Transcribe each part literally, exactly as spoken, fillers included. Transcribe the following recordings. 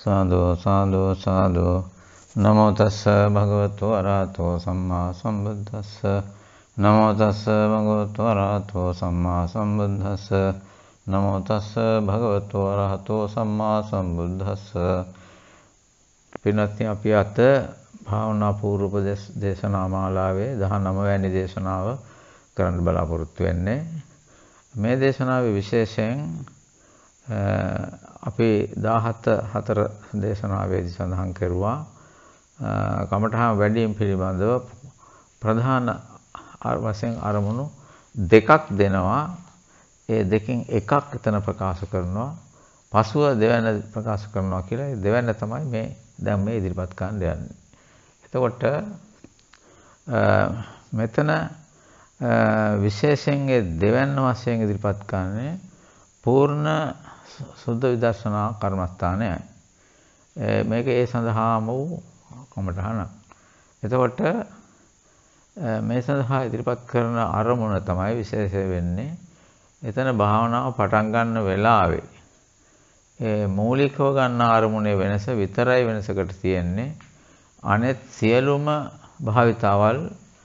සාදු සාදු සාදු නමෝ තස්ස භගවතු අරහතෝ සම්මා සම්බුද්දස්ස නමෝ තස්ස භගවතු අරහතෝ සම්මා සම්බුද්දස්ස නමෝ තස්ස භගවතු අරහතෝ සම්මා සම්බුද්දස්ස. පින්වත්නි, අපි අද භාවනා පූර්ව දේශනා මාලාවේ දහනව වැනි දේශනාව කරන්න බලාපොරොත්තු වෙන්නේ. මේ දේශනාවේ විශේෂයෙන් අපි දාහත හතර දේශනාවේදී සඳහන් කරුවා කමඨහන් වැඩිම පිළිබඳව ප්‍රධාන වශයෙන් අරමුණු දෙකක් දෙනවා. ඒ දෙකෙන් එකක් එතන ප්‍රකාශ කරනවා, පසුව දෙවැන්න ප්‍රකාශ කරනවා කියලා. ඒ දෙවැන්න තමයි මේ දැන් මේ ඉදිරිපත් කරන්න යන්නේ. එතකොට මෙතන විශේෂයෙන් ඒ දෙවැන්න වශයෙන් ඉදිරිපත් කරන්නේ පූර්ණ සුද්ධ විදර්ශනා කර්මස්ථානයයි. මේක ඒ සඳහාම වූ කමඨහන. එතකොට මේ සඳහා ඉදිරිපත් කරන අරමුණ තමයි විශේෂ වෙන්නේ. එතන භාවනාව පටන් ගන්න වෙලාවේ ඒ මූලිකව ගන්න අරමුණේ වෙනස විතරයි වෙනසකට තියෙන්නේ. අනෙත් සියලුම භාවිතාවල්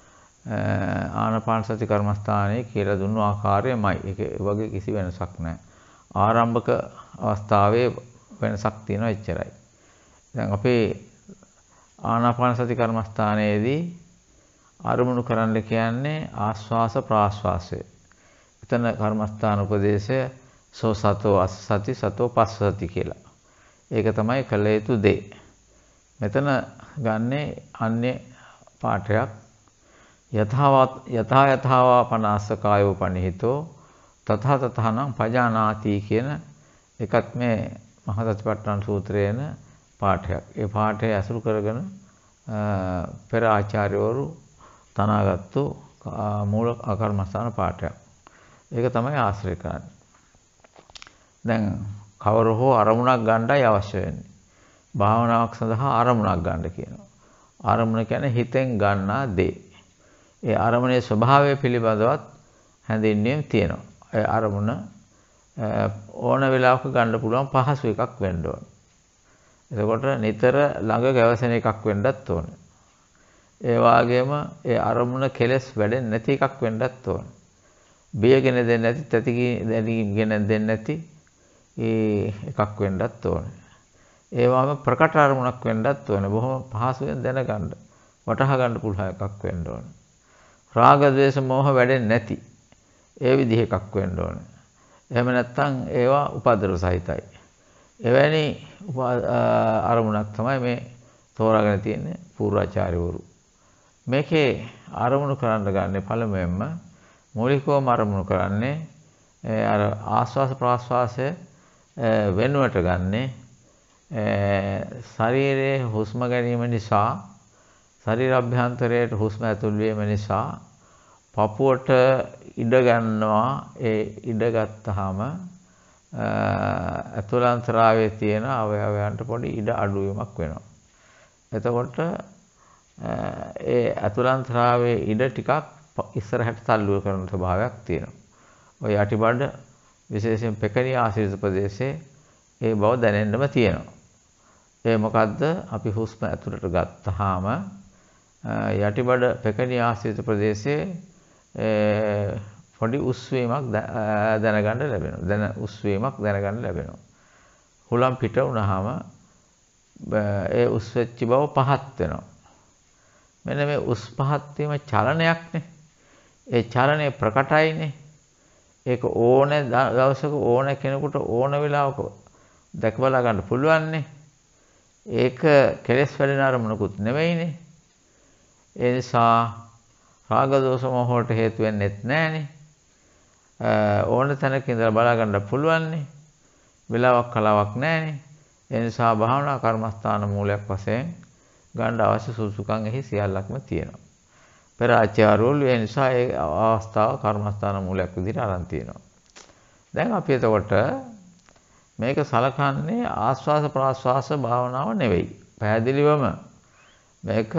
ආනාපාන සති කර්මස්ථානයේ කියලා දුන්නු ආකාරයමයි. ඒක වගේ කිසි වෙනසක් නැහැ. ආරම්භක අවස්ථාවේ වෙනසක් තියෙනවා, එච්චරයි. දැන් අපේ ආනාපාන සති කර්මස්ථානයේදී අරමුණු කරන්න කියන්නේ ආස්වාස ප්‍රාස්වාසය. එතන කර්මස්ථාන උපදේශය සෝ සතෝ අස්ස සති සතෝ පස්ස සති කියලා. ඒක තමයි කළ යුතු දේ. මෙතන ගන්නේ අන්‍ය පාඨයක්. යථාවත් යථා යථාවා පනස්ස කායෝ පනිහිතෝ තථා තථානම් පජානාති කියන එකත් මේ මහා සතිපට්ඨාන සූත්‍රයේන පාඨයක්. ඒ පාඨය අසුරු කරගෙන පෙර ආචාර්යවරු තනාගත්තු මූල කර්මස්ථාන පාඨයක්. ඒක තමයි ආශ්‍රය කරන්නේ. දැන් කවර හෝ අරමුණක් ගන්නයි අවශ්‍ය වෙන්නේ. භාවනාවක් සඳහා අරමුණක් ගන්න කියනවා. අරමුණ කියන්නේ හිතෙන් ගන්නා දේ. ඒ අරමුණේ ස්වභාවය පිළිබඳවත් හැඳින්වීම තියෙනවා. ඒ අරමුණ ඕන වෙලාවක ගන්න පුළුවන් පහසු එකක් වෙන්න ඕන. එතකොට නිතර ළඟ ගැවසෙන එකක් වෙන්නත් ඕන. ඒ වගේම ඒ අරමුණ කෙලස් වැඩෙන්නේ නැති එකක් වෙන්නත් ඕන. බියගෙන දෙන්නේ නැති, තැතිගෙන දෙන්නේ නැති ඒ එකක් වෙන්නත් ඕන. ඒ වගේම ප්‍රකට අරමුණක් වෙන්නත් ඕන. බොහොම පහසුවෙන් දැනගන්න, වටහා ගන්න පුළුවන් එකක් වෙන්න ඕන. රාග, ද්වේෂ, මෝහ වැඩෙන්නේ නැති ඒ විදිහ එකක් වෙන්න ඕන. එහෙම නැත්නම් ඒවා උපද්දව සහිතයි. එවැනි අරමුණක් තමයි මේ තෝරාගෙන තියෙන්නේ පූර්වාචාර්යවරු. මේකේ අරමුණු කරන්න ගන්නේ පළමුවෙන්ම මූලිකවම අරමුණු කරන්නේ අර ආස්වාස ප්‍රාස්වාසය වෙනුවට ගන්නේ ශරීරයේ හුස්ම ගැනීම නිසා, ශරීර අභ්‍යන්තරයට හුස්ම ඇතුල් වීම නිසා පපුවට ඉඩ ගන්නවා. ඒ ඉඩ ගත්තාම අතුලාන්තරාවේ තියෙන අවයවයන්ට පොඩි ඉඩ අඩුවීමක් වෙනවා. එතකොට ඒ අතුලාන්තරාවේ ඉඩ ටිකක් ඉස්සරහට තල්ලු කරන ස්වභාවයක් තියෙනවා. ඔය යටිබඩ විශේෂයෙන් පෙකණිය ආශ්‍රිත ප්‍රදේශයේ ඒ බව දැනෙන්නම තියෙනවා. ඒ මොකද්ද? අපි හුස්ම ඇතුළට ගත්තාම යටිබඩ පෙකණිය ආශ්‍රිත ප්‍රදේශයේ පොඩි උස්වීමක් දැනගන්න ලැබෙනවා. දැන උස්වීමක් දැනගන්න ලැබෙනවා. හුලම් පිට වුණාම ඒ උස් වෙච්ච බව පහත් වෙනවා. මෙන්න මේ උස් පහත් වීම චලනයක්නේ. ඒ චලනය ප්‍රකටයිනේ. ඒක ඕනේ දවසක ඕනේ කෙනෙකුට ඕන වෙලාවක දැක බලා ගන්න පුළුවන්නේ. ඒක කෙලෙස් වැඩෙන අරමුණකුත් නෙවෙයිනේ. ඒ නිසා රාග දෝෂ මොහ වලට හේතු වෙන්නේත් නැහනේ. ඕන තැනක ඉඳලා බලා ගන්න පුළුවන්නේ. වෙලාවක් කලාවක් නැහනේ. ඒ නිසා භාවනා කර්මස්ථාන මූලයක් වශයෙන් ගන්න අවශ්‍ය සුසුකම් එහි සියල්ලක්ම තියෙනවා. පෙර ආචාර්යවරු ඒ නිසා ඒ අවස්ථාව කර්මස්ථාන මූලයක් විදිහට අරන් තියෙනවා. දැන් අපි එතකොට මේක සලකන්නේ ආස්වාස ප්‍රාස්වාස භාවනාව නෙවෙයි. පැහැදිලිවම මේක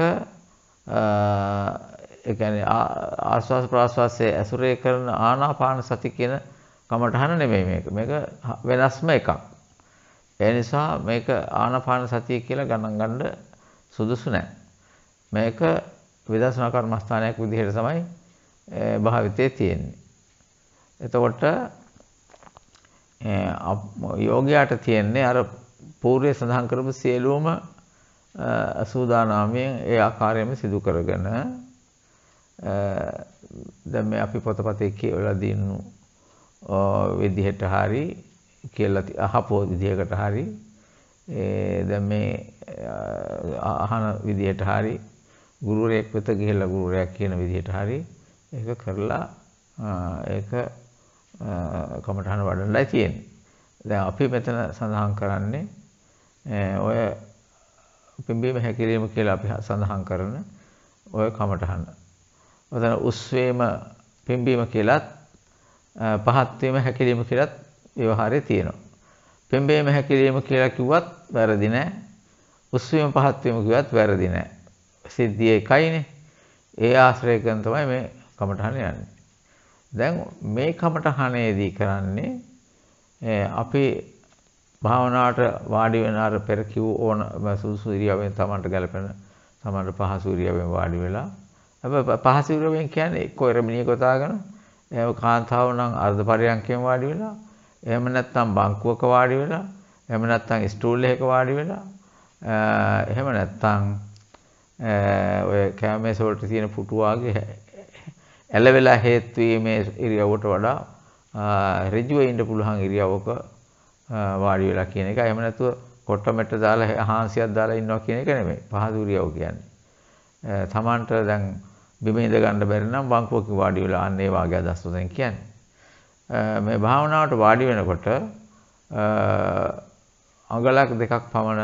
ඒ කියන්නේ ආස්වාස ප්‍රාස්වාසයේ ඇසුරේ කරන ආනාපාන සති කියන කමඨහන නෙමෙයි මේක. මේක වෙනස්ම එකක්. ඒ නිසා මේක ආනාපාන සතිය කියලා ගණන් ගන්න සුදුසු නැහැ. මේක විදර්ශනා කර්මස්ථානයක් විදිහට තමයි භාවිතයේ තියෙන්නේ. එතකොට යෝගයාට තියෙන්නේ අර පූර්වයේ සඳහන් කරපු සියලුම අසූදානාමයෙන් ඒ ආකාරයෙන්ම සිදු කරගෙන දැන් මේ අපි පොතපතේ කියවලා දිනු විදිහට හරි කියලා අහපෝ විදිහකට හරි දැන් මේ අහන විදිහට හරි ගුරුවරයෙක් වෙත ගිහිල්ලා ගුරුවරයා කියන විදිහට හරි ඒක කරලා ඒක කමඨහන වඩන්නයි තියෙන්නේ. දැන් අපි මෙතන සඳහන් කරන්නේ ඔය පිම්බීම හැකිරීම කියලා අපි සඳහන් කරන ඔය කමඨහන. ඔතන උස්වේම පිම්බීම කියලාත් පහත් වීම හැකිරීම කියලාත් ව්‍යවහාරයේ තියෙනවා. පිම්බීම හැකිරීම කියලා කිව්වත් වැරදි නෑ. උස්වීම පහත් වීම කිව්වත් වැරදි නෑ. සිද්ධිය එකයිනේ. ඒ ආශ්‍රය කරන තමයි මේ කමඨහන යන්නේ. දැන් මේ කමඨහනේදී කරන්නේ අපි භාවනාවට වාඩි වෙන අර පෙර කිව් ඕන සුසු ඉරියව්වෙන් තමන්ට ගැලපෙන තමන්ට පහසු ඉරියව්වෙන් වාඩි වෙලා හැබැයි පහසු ඉරියව්වෙන් කියන්නේ එක්ක එරමිනිය කොටාගෙන එහෙම කාන්තාව නම් අර්ධ පරියන්කයෙන් වාඩි වෙලා එහෙම නැත්නම් බංකුවක වාඩි වෙලා එහෙම නැත්නම් ස්ටූල් එකක වාඩි වෙලා එහෙම නැත්නම් ඔය කැමරේ වලට තියෙන පුටු වාගේ එළවෙලා හේතු වීමේ ඉරියව්වට වඩා ඍජුව ඉන්න පුළුවන් ඉරියව්වක වාඩි වෙලා කියන එක. එහෙම නැතුව කොට්ටමෙට්ට දාලා හාන්සියක් දාලා ඉන්නවා කියන එක නෙමෙයි. පහසු ඉරියව් කියන්නේ. තමන්ට දැන් බිම ඉඳ ගන්න බැරි නම් බංකුවක වාඩි වෙලා අන්න ඒ වාගේ අදහස් වලින් කියන්නේ. මේ භාවනාවට වාඩි වෙනකොට අඟලක් දෙකක් පමණ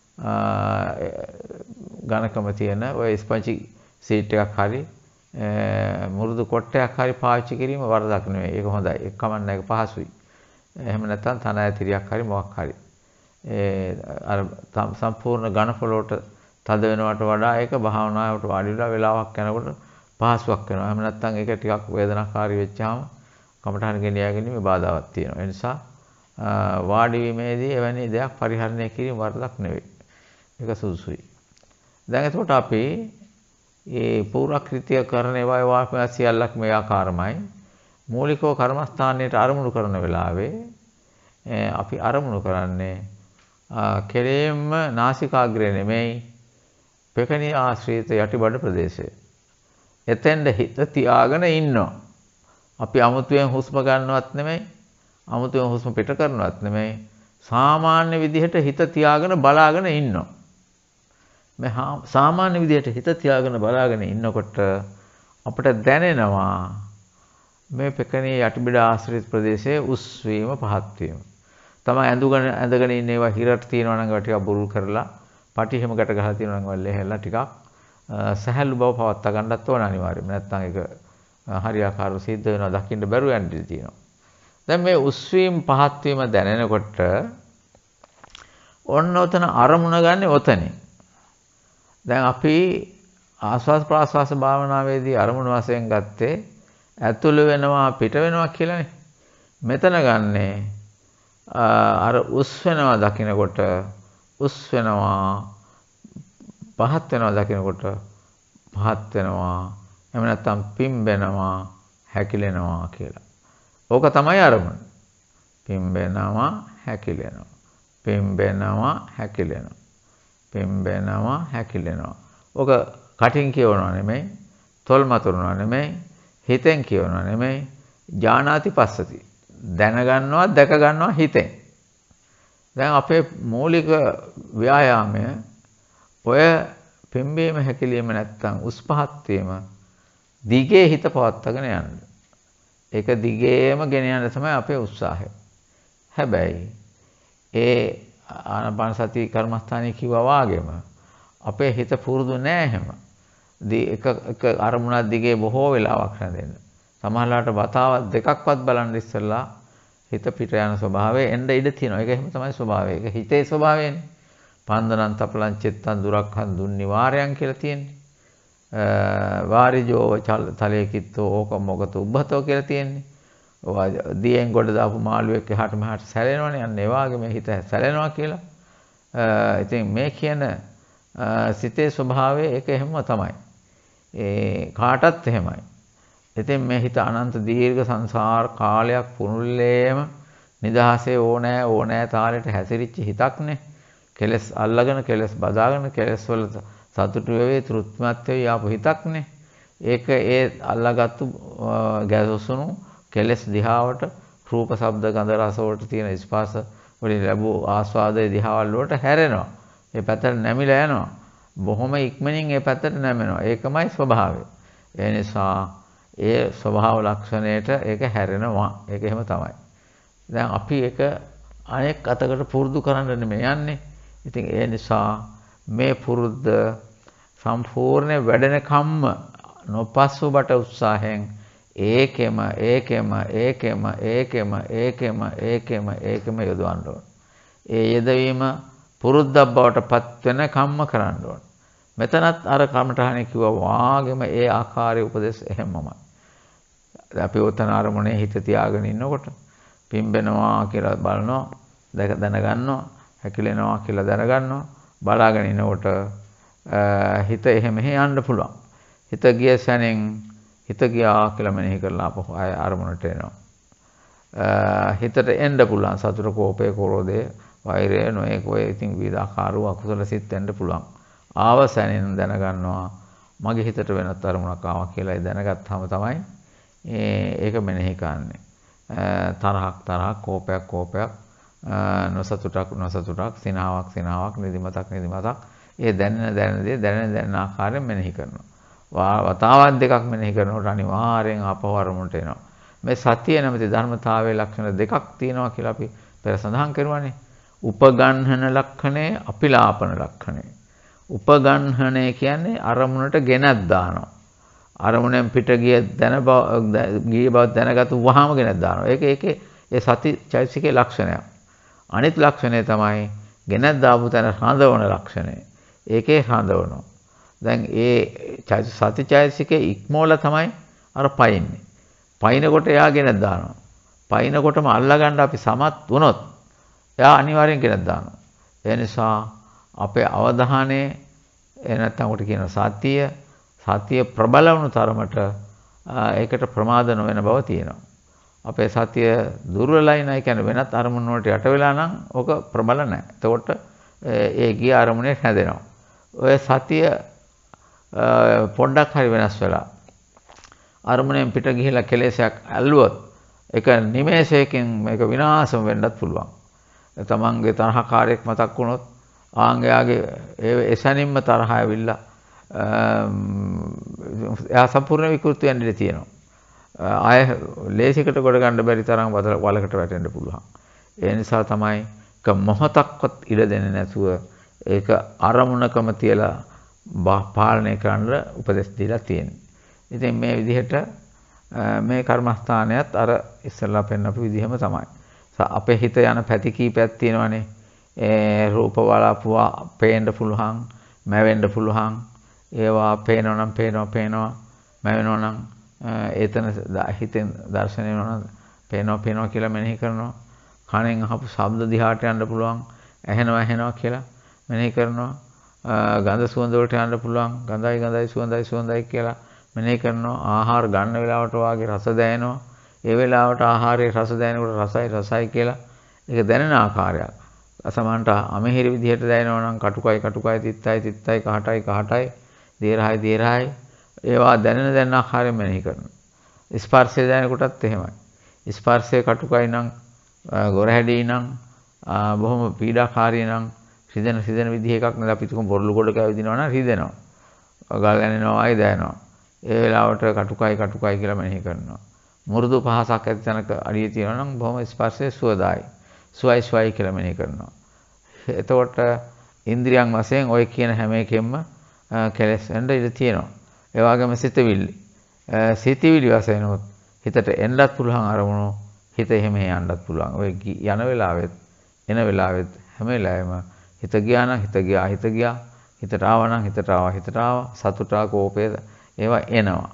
ඝනකම තියෙන ඔය ස්පංජි සීට් එකක් හරි මුරුදු කොට්ටයක් හරි පාවිච්චි කිරීම වරදක් නෙවෙයි. ඒක හොඳයි. ඒක කමන්න ඒක පහසුයි. එහෙම නැත්නම් තන ඇතිරියක් හරි මොකක් හරි. ඒ අර සම්පූර්ණ ඝන පොළොවට තද වෙනවට වඩා ඒක භාවනාවට වාඩි වෙලා වෙලාවක් යනකොට පහසුවක් වෙනවා. එහෙම නැත්නම් ඒක ටිකක් වේදනාකාරී වෙච්චාම කමඨහන ගෙනියාගැනීමේ බාධාවක් තියෙනවා. ඒ නිසා වාඩි වීමේදී එවැනි දෙයක් පරිහරණය කිරීම වරදක් නෙවෙයි. ඒක සුදුසුයි. දැන් එතකොට අපි මේ පූර්වක්‍රිතිය කරන ඒවායේ වාක්‍ය සියල්ලක් මේ ආකාරමයි. මූලිකව කර්මස්ථානයට අරමුණු කරන වෙලාවේ අපි අරමුණු කරන්නේ කෙරෙම්ම නාසිකාග්‍රය නෙමෙයි පෙකණිය ආශ්‍රිත යටිබඩ ප්‍රදේශය. එතෙන්ද හිත තියාගෙන ඉන්නවා. අපි අමුතුවෙන් හුස්ම ගන්නවත් නෙමෙයි අමුතුවෙන් හුස්ම පිට කරනවත් නෙමෙයි සාමාන්‍ය විදිහට හිත තියාගෙන බලාගෙන ඉන්නවා. මේ සාමාන්‍ය විදිහට හිත තියාගෙන බලාගෙන ඉන්නකොට අපිට දැනෙනවා මේ පෙකණිය යටිබඩ ආශ්‍රිත ප්‍රදේශයේ උස් වීම පහත් වීම. තමයි ඇඳුගෙන ඇඳගෙන ඉන්න ඒවා හිරට තියෙනවා නම් ඒවා ටිකක් බුරුල් කරලා පටි හැම ගැට ගහලා තියෙනවා නම් ඒවා ලෙහෙලා ටිකක් සහැල්ලු බව පවත්වා ගන්නත් ඕන අනිවාර්යයෙන්. නැත්නම් ඒක හරියාකාරව සිද්ධ වෙනවා දකින්න බැරුව යන්න ඉඩ තියෙනවා. දැන් මේ උස් වීම පහත් වීම දැනෙනකොට ඔන්න ඔතන අරමුණ ගන්න ඔතනේ. දැන් අපි ආස්වාස් ප්‍රාස්වාස භාවනාවේදී අරමුණ වශයෙන් ගත්තේ ඇතුළු වෙනවා පිට වෙනවා කියලානේ. මෙතන ගන්නේ අර උස් වෙනවා දකිනකොට උස් වෙනවා පහත් වෙනවා දකිනකොට පහත් වෙනවා එහෙම නැත්නම් පිම්බෙනවා හැකිලෙනවා කියලා. ඕක තමයි අරමුණ. පිම්බෙනවා හැකිලෙනවා. පිම්බෙනවා හැකිලෙනවා. පිම්බෙනවා හැකිලෙනවා. ඕක කටින් කියවනවා නෙමෙයි, තොල් මතුරනවා නෙමෙයි, හිතෙන් කියවනවා නෙමෙයි, ඥානාති පස්සති. දැන ගන්නවා දැක ගන්නවා හිතෙන්. දැන් අපේ මූලික ව්‍යායාමය ඔය පිම්බීම හැකිලිම නැත්තම් උස් පහත් වීම දිගේ හිත පවත්වාගෙන යන්න. ඒක දිගේම ගෙන යන්න තමයි අපේ උත්සාහය. හැබැයි ඒ ආනාපාන සති කර්මස්ථානයේ කිව්වා වාගේම අපේ හිත පුරුදු නෑ එහෙම. එක එක අරමුණක් දිගේ බොහෝ වෙලාවක් රැඳෙන්න. සමහරවිට වතාවක් දෙකක්වත් බලන්න ඉස්සෙල්ලා හිත පිට යන ස්වභාවය එන්න ඉඩ තියෙනවා. ඒක එහෙම තමයි ස්වභාවය. ඒක හිතේ ස්වභාවයනේ. පන්දනං තපලං චිත්තං දුරක්ඛං දුන්නිවාරයන් කියලා තියෙන්නේ. වාරිජෝව තලයේ කිත්තෝ ඕක මොකත උබ්බතෝ කියලා තියෙන්නේ. දියෙන් ගොඩ දාපු මාළුවෙක් එහාට මෙහාට සැලෙනවනේ. අන්න ඒ වගේ මේ හිත සැලෙනවා කියලා. ඉතින් මේ කියන සිතේ ස්වභාවය ඒක එහෙම තමයි. ඒ කාටත් එහෙමයි. ඉතින් මේ හිත අනන්ත දීර්ඝ සංසාර කාලයක් පුරුල්ලේම නිදහසේ ඕනෑ ඕනෑ තාලෙට හැසිරිච්ච හිතක්නේ. කෙලස් අල්ලගෙන කෙලස් බදාගෙන කෙලස් වල සතුටු වෙවි තෘප්තිමත් වෙවි ආපු හිතක්නේ. ඒක ඒ අල්ලාගත්තු ගැසොසුණු කෙලස් දිහාවට රූප ශබ්ද ගන්ධ රස වලට තියෙන ස්පර්ශ වලින් ලැබූ ආස්වාදයේ දිහාවල් වලට හැරෙනවා. ඒ පැත්තට නැමිලා යනවා. බොහොම ඉක්මනින් ඒ පැත්තට නැමෙනවා. ඒකමයි ස්වභාවය. ඒ නිසා ඒ ස්වභාව ලක්ෂණයට ඒක හැරෙනවා. ඒක එහෙම තමයි. දැන් අපි ඒක අනෙක් අතකට පුරුදු කරන්න නෙමෙයි යන්නේ. ඉතින් ඒ නිසා මේ පුරුද්ද සම්පූර්ණ වැඩෙන කම්ම නොපස්සුබට උත්සාහයෙන් ඒකෙම ඒකෙම ඒකෙම ඒකෙම ඒකෙම ඒකෙම ඒකෙම යොදවන්න ඕන. ඒ යෙදවීම පුරුද්දක් බවට පත් වෙන කම්ම කරන්න ඕන. මෙතනත් අර කමඨහනේ කිව්වා වාගෙම ඒ ආකාරයේ උපදේශ එහෙමමයි. අපි උතන අරමුණේ හිත තියාගෙන ඉන්නකොට පිම්බෙනවා කියලා බලනවා, දැක දැනගන්නවා, හැකිලෙනවා කියලා දැනගන්නවා, බලාගෙන ඉනකොට හිත එහෙම යන්න පුළුවන්. හිත ගිය සැනෙන් හිත ගියා කියලා මෙනෙහි කරලා අපහු ආය අරමුණට එනවා. හිතට එන්න පුළුවන් සතුට, කෝපය, ක්‍රෝධය, වෛරය, නොයෙක් ඔය ඉතින් විවිධාකාර වූ අකුසල සිත් එන්න පුළුවන්. ආව සැනෙන් දැනගන්නවා මගේ හිතට වෙනත් අරමුණක් ආවා කියලා. ඒ දැනගත්තාම තමයි ඒක මෙනෙහි කරන්නේ. තරහක් තරහක්, කෝපයක් කෝපයක්, නොසතුටක් නොසතුටක්, සිනාවක් සිනාවක්, නිදිමතක් නිදිමතක්. ඒ දැනෙන දැනෙන දේ දැනෙන දැනෙන ආකාරයෙන් මෙනෙහි කරනවා. වතාවක් දෙකක් මෙනෙහි කරනකොට අනිවාර්යෙන් ආපහු අරමුණට එනවා. මේ සතිය නැමැති ධර්මතාවයේ ලක්ෂණ දෙකක් තියෙනවා කියලා අපි පෙර සඳහන් කරුවානේ. උපගන්හන ලක්ෂණය, අපිලාපන ලක්ෂණය. උපගන්හනය කියන්නේ අරමුණට ගෙනත් දානවා. අරමුණෙන් පිට ගිය දැන බව ගිය බව දැනගත්තු වහාම ගෙනත් දානවා. ඒක ඒකේ ඒ සති චෛතසිකේ ලක්ෂණයක්. අනිත් ලක්ෂණය තමයි ගෙනත් දාපු තැන හඳවන ලක්ෂණය. ඒකේ හඳවනවා. දැන් ඒ සති චෛතසිකේ ඉක්මෝල තමයි අර පයින්නේ. පයින්නකොට එයා ගෙනත් දානවා. පයින්නකොටම අල්ලා ගන්න අපි සමත් වුණොත් එයා අනිවාර්යෙන් ගෙනත් දානවා. ඒ නිසා අපේ අවධානය එනත්තම් උට කියන සතිය සතිය ප්‍රබල වුණු තරමට ඒකට ප්‍රමාද නොවන බව තියෙනවා. අපේ සතිය දුර්වලයි නයි කියන්නේ වෙනත් අරමුණු වලට යට වෙලා නම් ඕක ප්‍රබල නැහැ. එතකොට ඒ ගිය අරමුණේ හැදෙනවා. ඔය සතිය පොඩ්ඩක් හරි වෙනස් වෙලා අරමුණෙන් පිට ගිහිලා කෙලෙසයක් ඇල්ලුවොත් ඒක නිමේෂයකින් මේක විනාශම වෙන්නත් පුළුවන්. තමන්ගේ තරහකාරයක් මතක් වුණොත් ආංගයාගේ ඒ එසැනින්ම තරහ ඇවිල්ලා එයා සම්පූර්ණ විකෘති වෙන්න ඉඩ තියෙනවා. ආය ලේසිකට ගොඩ ගන්න බැරි තරම් වලකට වැටෙන්න පුළුවන්. ඒ නිසා තමයි ක මොහොතක්වත් ඉඩ දෙන්නේ නැතුව ඒක අරමුණකම තියලා පාලනය කරන්න උපදෙස් දීලා තියෙනවා. ඉතින් මේ විදිහට මේ කර්මස්ථානයත් අර ඉස්සෙල්ලා පෙන්නපු විදිහම තමයි. අපේ හිත යන පැති කීපයක් තියෙනවානේ. ඒ රූප වලාපුවා පේන්න පුළුවන්, මැවෙන්න පුළුවන්. ඒවා පේනවා නම් පේනවා පේනවා, මැවෙනවා නම් එතන හිතෙන් දර්ශනය වෙනවා නම් පේනවා පේනවා කියලා මෙනෙහි කරනවා. කනෙන් අහපු ශබ්ද දිහාට යන්න පුළුවන්, ඇහෙනවා ඇහෙනවා කියලා මෙනෙහි කරනවා. ගඳ සුවඳ වලට යන්න පුළුවන්, ගඳයි ගඳයි සුවඳයි සුවඳයි කියලා මෙනෙහි කරනවා. ආහාර ගන්න වෙලාවට වාගේ රස දැනෙනවා. ඒ වෙලාවට ආහාරයේ රස දැනෙනකොට රසයි රසයි කියලා ඒක දැනෙන ආකාරයක්. අසමන්ට අමහිරි විදිහට දැනෙනවා නම් කටුකයි කටුකයි, තිත්තයි තිත්තයි, කහටයි කහටයි, දීර්ඝයි දීර්ඝයි, ඒවා දැනෙන දැනෙන ආකාරයෙන් මෙනෙහි කරනවා. ස්පර්ශය දැනෙනකොටත් එහෙමයි. ස්පර්ශය කටුකයි නම්, ගොරහැඩී නම්, බොහොම පීඩාකාරී නම්, රිදෙන රිදෙන විදිහ එකක් නේද. අපි තුකම බොරළු ගොඩක ඇවිදිනවා නම් රිදෙනවා. ගල් යනවා ආයි දැනෙනවා. ඒ වෙලාවට කටුකයි කටුකයි කියලා මෙනෙහි කරනවා. මුරුදු පහසක් ඇති තැනක අඩිය තියෙනවා නම් බොහොම ස්පර්ශයේ සුවදායි. සුවයි සුවයි කියලා මෙනෙහි කරනවා. එතකොට ඉන්ද්‍රියන් වශයෙන් ඔය කියන හැම එකෙම කෙලස් වෙන්න ඉඩ තියෙනවා. ඒ වගේම සිතවිලි. සිතවිලි වශයෙන් උත් හිතට එන්නත් පුළුවන් අරමුණු හිත එහෙම යන්නත් පුළුවන්. ඔය යන වෙලාවෙත් එන වෙලාවෙත් හැම වෙලාවෙම හිත ගියා නම් හිත ගියා හිත ගියා, හිතට ආවා නම් හිතට ආවා හිතට ආවා, සතුටා කෝපය ඒවා එනවා.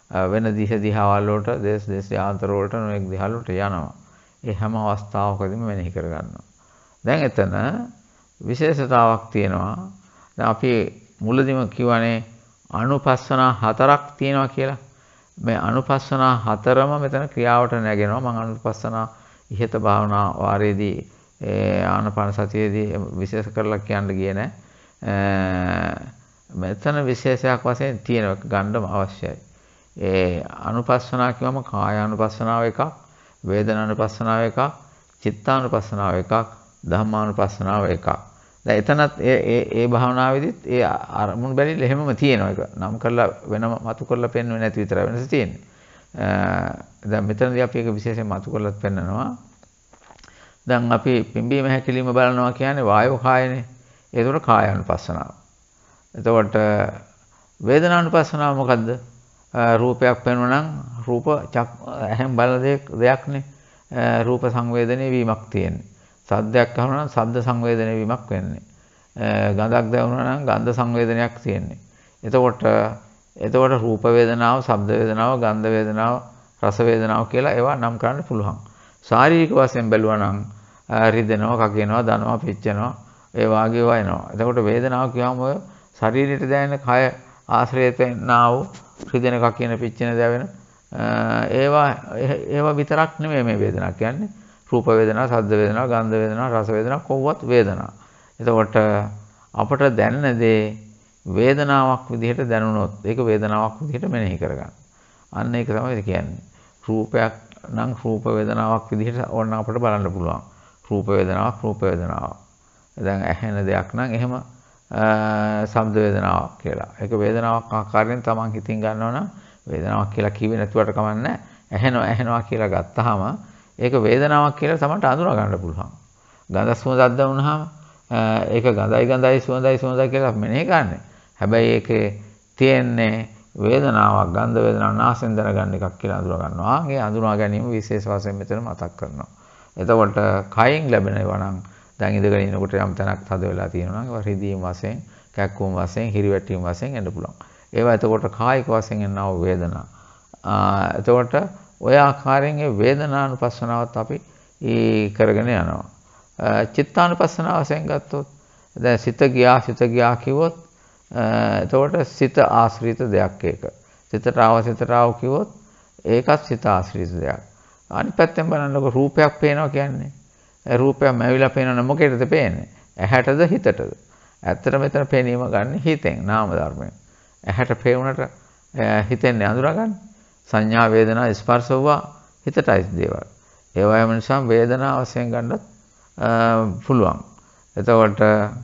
වෙන දිහ දිහාවල් වලට දේශ දේශාන්තර වලට නොඑක් දිහාවල් වලට යනවා. ඒ හැම අවස්ථාවකදීම මෙනෙහි කරගන්නවා. දැන් එතන විශේෂතාවක් තියෙනවා. දැන් අපි මුලදීම කියවනේ අනුපස්සනා හතරක් තියෙනවා කියලා. මේ අනුපස්සනා හතරම මෙතන ක්‍රියාවට නැගෙනවා. මම අනුපස්සනා ඉහත භාවනා වාරයේදී ආනාපාන සතියේදී විශේෂ කරලා කියන්න ගියේ නැහැ. මෙතන විශේෂයක් වශයෙන් තියෙනවා ගන්නම අවශ්‍යයි. ඒ අනුපස්සනා කියවම කායානුපස්සනාව එකක්, වේදනානුපස්සනාව එකක්, චිත්තානුපස්සනාව එකක්, ධම්මානුපස්සනාව එකක්. දැන් එතනත් ඒ ඒ ඒ භාවනාවේදීත් ඒ අරමුණු බැලිල්ල එහෙමම තියෙනවා. ඒක නම් කරලා වෙනම මතු කරලා පෙන්වන්නේ නැති විතරයි වෙනස තියෙන්නේ. දැන් මෙතනදී අපි ඒක විශේෂයෙන් මතු කරලාත් පෙන්නනවා. දැන් අපි පිම්බීම හැකිලිම බලනවා කියන්නේ වායෝ කායනේ. ඒතකොට කායානුපස්සනාව. එතකොට වේදනානුපස්සනාව මොකද්ද? රූපයක් පෙනුනනම් රූප ඇහෙන් බලන දෙයක්නේ. රූප සංවේදනයේ වීමක් තියෙන්නේ. සද්දයක් අහනවා නම් සද්ද සංවේදනයේ වීමක් වෙන්නේ. ගඳක් දැනුණා නම් ගන්ධ සංවේදනයක් තියෙන්නේ. එතකොට එතකොට රූප වේදනාව, ශබ්ද වේදනාව, ගන්ධ වේදනාව, රස වේදනාව කියලා ඒවා නම් කරන්න පුළුවන්. ශාරීරික වශයෙන් බැලුවා නම් රිදෙනවා, කකිනවා, දනවා, පිච්චෙනවා, ඒ වාගේ ඒවා එනවා. එතකොට වේදනාව කියවම ඔය ශරීරයට දැනෙන කය ආශ්‍රයයෙන් වෙන්නා වූ රිදෙන, කකින, පිච්චෙන දැවෙන ඒවා ඒවා විතරක් නෙමෙයි මේ වේදනාව කියන්නේ. රූප වේදනා, ශබ්ද වේදනා, ගන්ධ වේදනා, රස වේදනා කොහොමවත් වේදනා. එතකොට අපට දැනෙන දේ වේදනාවක් විදිහට දැනුනොත් ඒක වේදනාවක් විදිහට මෙනෙහි කරගන්න. අන්න ඒක තමයි කියන්නේ. රූපයක් නම් රූප වේදනාවක් විදිහට ඕන අපට බලන්න පුළුවන්. රූප වේදනාවක් රූප වේදනාවක්. දැන් ඇහෙන දෙයක් නම් එහෙම ශබ්ද වේදනාවක් කියලා. ඒක වේදනාවක් ආකාරයෙන් තමන් හිතින් ගන්නවා නම් වේදනාවක් කියලා කිව්වේ නැතුවට කමන්නේ. ඇහෙනවා ඇහෙනවා කියලා ගත්තාම ඒක වේදනාවක් කියලා තමන්ට අඳුනා ගන්න පුළුවන්. ගඳ සුවඳක් දැනුනහම ඒක ගඳයි ගඳයි සුවඳයි සුවඳයි කියලා මෙනෙහි ගන්න. හැබැයි ඒකේ තියෙන්නේ වේදනාවක්, ගන්ධ වේදනාවක් නාසයෙන් දැනගන්න එකක් කියලා අඳුනා ගන්නවා. ඒ අඳුනා ගැනීම විශේෂ වශයෙන් මෙතන මතක් කරනවා. එතකොට කයින් ලැබෙන ඒවා නම් දැන් ඉඳගෙන ඉනකොට යම් තැනක් තද වෙලා තියෙනවා නම් ඒවා රිදීම් වශයෙන්, කැක්කුම් වශයෙන්, හිරිවැටීම් වශයෙන් එන්න පුළුවන්. ඒවා එතකොට කායික වශයෙන් එනවා වේදනා. එතකොට ඔය ආකාරයෙන් ඒ වේදනානුපස්සනාවත් අපි කරගෙන යනවා. චිත්තානුපස්සනාව වශයෙන් ගත්තොත් දැන් සිත ගියා සිත ගියා කිව්වොත් එතකොට සිත ආශ්‍රිත දෙයක් ඒක. සිතට ආව සිතට ආව කිව්වොත් ඒකත් සිත ආශ්‍රිත දෙයක්. අනිත් පැත්තෙන් බලනකොට රූපයක් පේනවා කියන්නේ රූපයක් මැවිලා පේනවනේ මොකේද පේන්නේ? ඇහැටද හිතටද? ඇත්තට මෙතන පේනීම ගන්න හිතෙන් නාම ධර්මයෙන්. ඇහැට පේුණට හිතෙන්නේ අඳුරගන්න. සංඥා වේදනා ස්පර්ශ වුණා හිතටයි දේවල්. ඒ වගේම නිසා වේදනාව වශයෙන් ගන්නත් පුළුවන්. එතකොට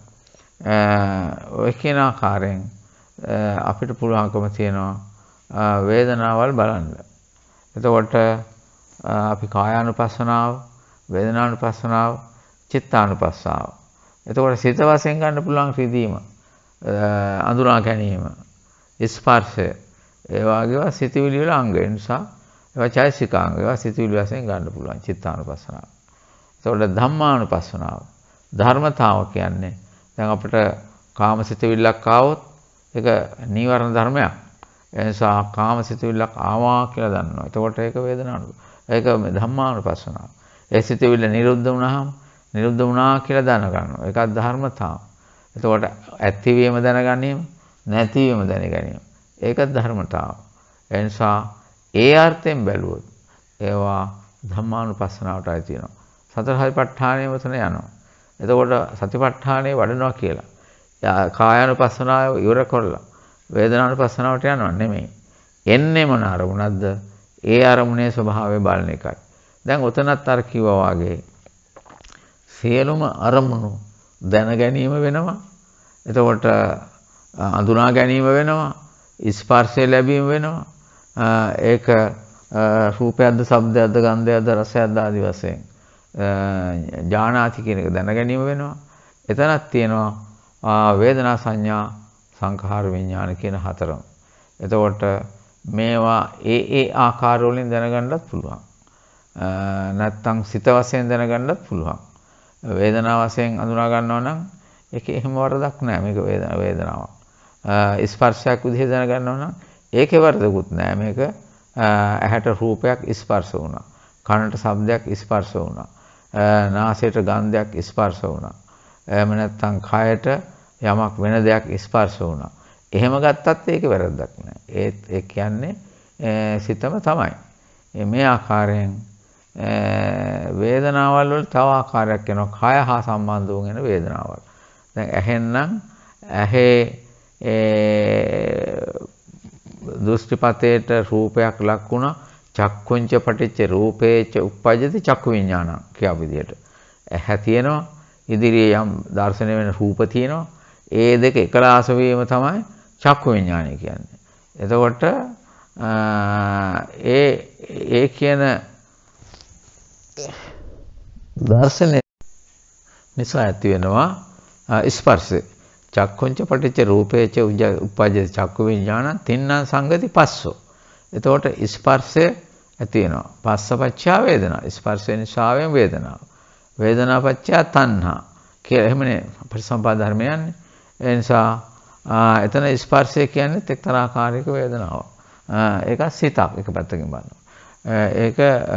ඔය කියන ආකාරයෙන් අපිට පුළුවන්කම තියෙනවා වේදනාවල් බලන්න. එතකොට අපි කායානුපස්සනාව, වේදනානුපස්සනාව, චිත්තානුපස්සනාව. එතකොට සිත වශයෙන් ගන්න පුළුවන් රිදීම, අඳුනා ගැනීම, ස්පර්ශය. ඒ වගේවා සිතවිලි වල අංග. ඒ නිසා ඒවා චෛසිකාංග. ඒවා සිතවිලි වශයෙන් ගන්න පුළුවන් චිත්තානුපස්සනාව. එතකොට ධම්මානුපස්සනාව. ධර්මතාව කියන්නේ දැන් අපිට කාම සිතවිල්ලක් ආවොත් ඒක නීවරණ ධර්මයක්. ඒ නිසා කාම සිතවිල්ලක් ආවා කියලා දන්නවා. එතකොට ඒක වේදනාවු. ඒක ධම්මානුපස්සනාව. ඒ සිතවිල්ල නිරුද්ධ වුණාම නිරුද්ධ වුණා කියලා දැන ගන්නවා. ඒකත් ධර්මතාව. එතකොට ඇතිවීම දැනගැනීම, නැතිවීම දැනගැනීම. ඒකත් ධර්මතාව. ඒ නිසා ඒ අර්ථයෙන් බැලුවොත් ඒවා ධම්මානුපස්සනාවටයි තියෙනවා. සතර සතිපට්ඨානය මෙතන යනවා. එතකොට සතිපට්ඨානේ වඩනවා කියලා. කායානුපස්සනාව ඉවර කරලා වේදනානුපස්සනාවට යනවා නෙමෙයි. එන්නේ මොන අරමුණක්ද? ඒ අරමුණේ ස්වභාවය බලන එකයි. දැන් උතනත් අර කිව්වා වගේ සියලුම අරමුණු දැන ගැනීම වෙනවා. එතකොට අඳුනා ගැනීම වෙනවා. ස්පර්ශය ලැබීම වෙනවා. ඒක රූපයක්ද, ශබ්දයක්ද, ගන්ධයක්ද, රසයක්ද ආදී වශයෙන් ඥානාති කියන එක දැන ගැනීම වෙනවා. එතනක් තියෙනවා වේදනා, සංඥා, සංඛාර, විඥාන කියන හතරම. එතකොට මේවා ඒ ඒ ආකාර වලින් දැනගන්නත් පුළුවන්. නැත්තම් සිත වශයෙන් දැනගන්නත් පුළුවන්. වේදනාව වශයෙන් අඳුනා ගන්නවා නම් ඒකේ එහෙම වරදක් නැහැ. මේක වේදනාවක්. ස්පර්ශයක් විදිහට දැනගන්නවා නම් ඒකේ වරදකුත් නෑ. මේක ඇහැට රූපයක් ස්පර්ශ වුණා. කනට ශබ්දයක් ස්පර්ශ වුණා. නාසයට ගන්ධයක් ස්පර්ශ වුණා. එහෙම නැත්නම් කයට යමක් වෙන දෙයක් ස්පර්ශ වුණා. එහෙම ගත්තත් ඒකේ වැරද්දක් නෑ. ඒ ඒ කියන්නේ සිතම තමයි. මේ ආකාරයෙන් වේදනාවල් වල තව ආකාරයක් වෙනවා. කය හා සම්බන්ධ වුණ එන වේදනාවල්. දැන් ඇහෙන්නම් ඇහි දෘෂ්ටිපතේට රූපයක් ලක් වුණා. චක්කුංච පටිච්ච රූපේච උප්පජ්ජති චක්කු විඥානං කියව විදියට. ඇහැ තියෙනවා. ඉදිරියේ යම් දර්ශනය වෙන රූප තියෙනවා. ඒ දෙක එකලාස වීම තමයි චක්කු විඥානය කියන්නේ. එතකොට ඒ ඒ කියන දර්ශනය නිසා ඇති වෙනවා ස්පර්ශය. චක්කුංච පටිච්ච රූපේච උප්පජ්ජති චක්කු විඥානං තින්නම් සංගති පස්සෝ. එතකොට ස්පර්ශය ඇති වෙනවා. පස්සපච්චා වේදනා. ස්පර්ශය නිසාවෙන් වේදනාව. වේදනාපච්චා තණ්හා කියලා එහෙමනේ පරිසම්පාද ධර්මය යන්නේ. ඒ නිසා එතන ස්පර්ශය කියන්නේ එක්තරා ආකාරයක වේදනාවක්. ඒක සිතක් එක පැත්තකින් බලනවා. ඒක